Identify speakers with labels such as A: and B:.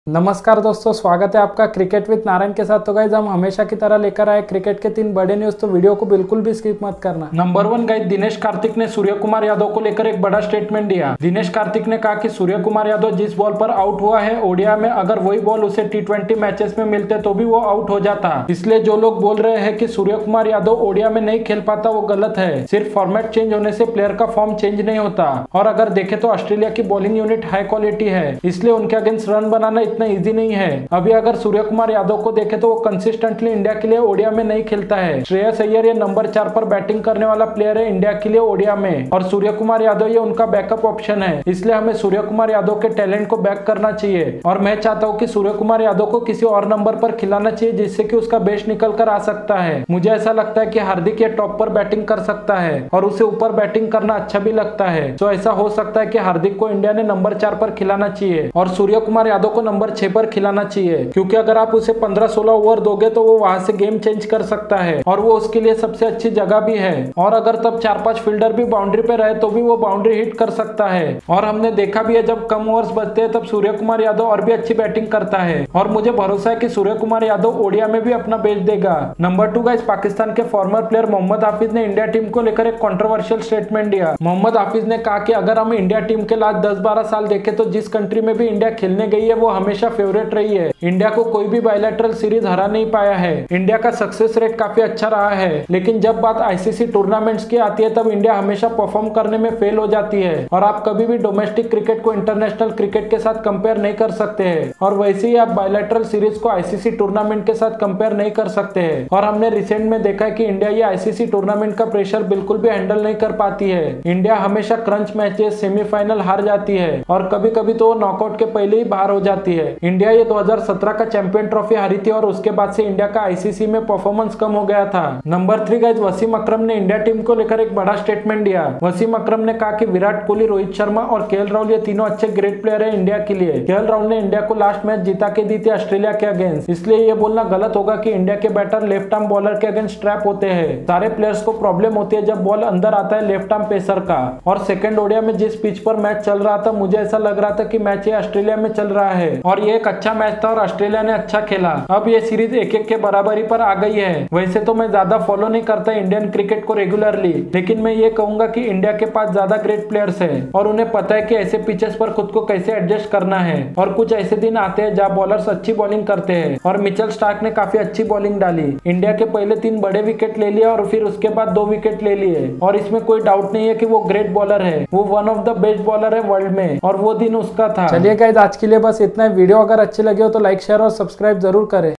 A: नमस्कार दोस्तों, स्वागत है आपका क्रिकेट विद नारायण के साथ। तो गाइज हम हमेशा की तरह लेकर आए क्रिकेट के 3 बड़े न्यूज, तो वीडियो को बिल्कुल भी स्किप मत करना। नंबर 1 गाइज, दिनेश कार्तिक ने सूर्य कुमार यादव को लेकर एक बड़ा स्टेटमेंट दिया। दिनेश कार्तिक ने कहा कि सूर्य कुमार यादव जिस बॉल पर आउट हुआ है ओडिया में, अगर वही बॉल उसे T20 मैचेस में मिलते तो भी वो आउट हो जाता। इसलिए जो लोग बोल रहे हैं कि सूर्य कुमार यादव ओडिया में नहीं खेल पाता वो गलत है। सिर्फ फॉर्मेट चेंज होने से प्लेयर का फॉर्म चेंज नहीं होता। और अगर देखे तो ऑस्ट्रेलिया की बॉलिंग यूनिट हाई क्वालिटी है, इसलिए उनके अगेंस्ट रन बनाना इतना ईजी नहीं है। अभी अगर सूर्य कुमार यादव को देखे तो वो कंसिस्टेंटली इंडिया के लिए ओडिया में नहीं खेलता है। श्रेयस अय्यर ये नंबर 4 पर बैटिंग करने वाला प्लेयर है इंडिया के लिए ओडिया में, और सूर्य कुमार यादव ये उनका बैकअप ऑप्शन है। इसलिए हमें सूर्य कुमार यादव के टैलेंट को बैक करना चाहिए। और मैं चाहता हूँ कि सूर्य कुमार यादव को किसी और नंबर पर खिलाना चाहिए जिससे कि उसका बेस्ट निकल कर आ सकता है। मुझे ऐसा लगता है कि हार्दिक ये टॉप पर बैटिंग कर सकता है और उसे ऊपर बैटिंग करना अच्छा भी लगता है। तो ऐसा हो सकता है कि हार्दिक को इंडिया ने नंबर 4 पर खिलाना चाहिए और सूर्य कुमार यादव को नंबर 6 पर खिलाना चाहिए, क्योंकि अगर आप उसे 15-16 ओवर दोगे तो वो वहां से गेम चेंज कर सकता है और वो उसके लिए सबसे अच्छी जगह भी है। और अगर तब 4-5 फील्डर भी बाउंड्री पे रहे तो भी वो बाउंड्री हिट कर सकता है। और हमने देखा भी है जब कम ओवर्स बचते हैं तब सूर्य कुमार यादव और भी अच्छी बैटिंग करता है, और मुझे भरोसा है कि सूर्य कुमार यादव ओडिया में भी अपना बेस्ट देगा। नंबर 2 गाइस, पाकिस्तान के फॉर्मर प्लेयर मोहम्मद हाफिज ने इंडिया टीम को लेकर एक कंट्रोवर्शियल स्टेटमेंट दिया। मोहम्मद हाफिज ने कहा कि अगर हम इंडिया टीम के लास्ट 10-12 साल देखें तो जिस कंट्री में भी इंडिया खेलने गई है वो हमेशा फेवरेट रही है। इंडिया को कोई भी बायलैटरल सीरीज हरा नहीं पाया है। इंडिया का सक्सेस रेट काफी अच्छा रहा है, लेकिन जब बात आईसीसी टूर्नामेंट्स की आती है तब इंडिया हमेशा परफॉर्म करने में फेल हो जाती है। और आप कभी भी डोमेस्टिक क्रिकेट को इंटरनेशनल क्रिकेट के साथ कंपेयर नहीं कर सकते हैं, और वैसे ही आप बायलैटरल सीरीज को आईसीसी टूर्नामेंट के साथ कंपेयर नहीं कर सकते हैं। और हमने रिसेंट में देखा है कि इंडिया ये आईसीसी टूर्नामेंट का प्रेशर बिल्कुल भी हैंडल नहीं कर पाती है। इंडिया हमेशा क्रंच मैचेस, सेमीफाइनल हार जाती है और कभी कभी तो नॉकआउट के पहले ही बाहर हो जाती है। इंडिया ये 2017 का चैंपियन ट्रॉफी हारी थी और उसके बाद से इंडिया का आईसीसी में परफॉर्मेंस कम हो गया था। नंबर 3 गाइस, वसीम अकरम ने इंडिया टीम को लेकर एक बड़ा स्टेटमेंट दिया। वसीम अकरम ने कहा कि विराट कोहली, रोहित शर्मा और केएल राहुल ये तीनों अच्छे ग्रेट प्लेयर है इंडिया के लिए। केएल राहुल ने इंडिया को लास्ट मैच जिता के दी थी ऑस्ट्रेलिया के अगेंस्ट, इसलिए ये बोलना गलत होगा कि इंडिया के बैटर लेफ्ट आर्म बॉलर के अगेंस्ट ट्रैप होते हैं। सारे प्लेयर्स को प्रॉब्लम होती है जब बॉल अंदर आता है लेफ्ट आर्म पेसर का। और सेकंड ओडिया में जिस पिच पर मैच चल रहा था मुझे ऐसा लग रहा था कि मैच ये ऑस्ट्रेलिया में चल रहा है और ये एक अच्छा मैच था और ऑस्ट्रेलिया ने अच्छा खेला। अब ये सीरीज 1-1 के बराबरी पर आ गई है। वैसे तो मैं ज्यादा फॉलो नहीं करता इंडियन क्रिकेट को रेगुलरली, लेकिन मैं ये कहूंगा कि इंडिया के पास ज्यादा ग्रेट प्लेयर्स है और उन्हें पता है कि ऐसे पिचेस पर खुद को कैसे एडजस्ट करना है। और कुछ ऐसे दिन आते हैं जहाँ बॉलर्स अच्छी बॉलिंग करते हैं, और मिचेल स्टार्क ने काफी अच्छी बॉलिंग डाली। इंडिया के पहले 3 बड़े विकेट ले लिए और फिर उसके बाद 2 विकेट ले लिए, और इसमें कोई डाउट नहीं है कि वो ग्रेट बॉलर है। वो one of the best bowler है वर्ल्ड में, और वो दिन उसका था। चलिए गाइस, आज के लिए बस इतना ही। वीडियो अगर अच्छी लगे हो तो लाइक, शेयर और सब्सक्राइब जरूर करें।